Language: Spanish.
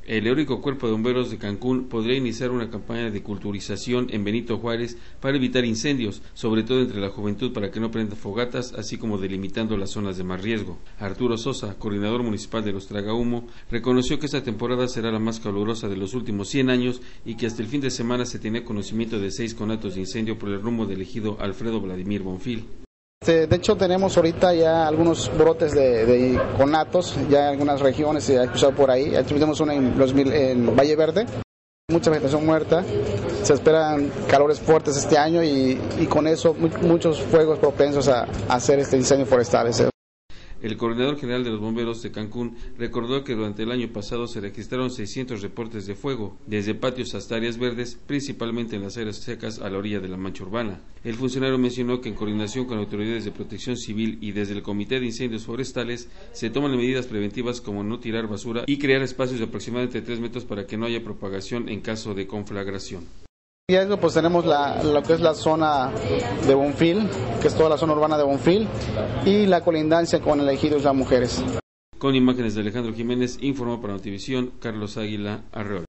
El heroico Cuerpo de Bomberos de Cancún podría iniciar una campaña de culturización en Benito Juárez para evitar incendios, sobre todo entre la juventud para que no prenda fogatas, así como delimitando las zonas de más riesgo. Arturo Sosa, coordinador municipal de los Tragahumo, reconoció que esta temporada será la más calurosa de los últimos 100 años y que hasta el fin de semana se tenía conocimiento de 6 conatos de incendio por el rumbo del ejido Alfredo Vladimir Bonfil. De hecho tenemos ahorita ya algunos brotes de conatos, ya en algunas regiones se ha escuchado por ahí. Tenemos una en Valle Verde, mucha vegetación muerta, se esperan calores fuertes este año y con eso muchos fuegos propensos a hacer incendios forestales. El coordinador general de los bomberos de Cancún recordó que durante el año pasado se registraron 600 reportes de fuego, desde patios hasta áreas verdes, principalmente en las áreas secas a la orilla de la mancha urbana. El funcionario mencionó que en coordinación con autoridades de protección civil y desde el Comité de Incendios Forestales se toman medidas preventivas como no tirar basura y crear espacios de aproximadamente 3 metros para que no haya propagación en caso de conflagración. Y eso pues tenemos lo que es la zona de Bonfil, que es toda la zona urbana de Bonfil, y la colindancia con el ejido de las mujeres. Con imágenes de Alejandro Jiménez, informó para Notivisión Carlos Águila Arreola.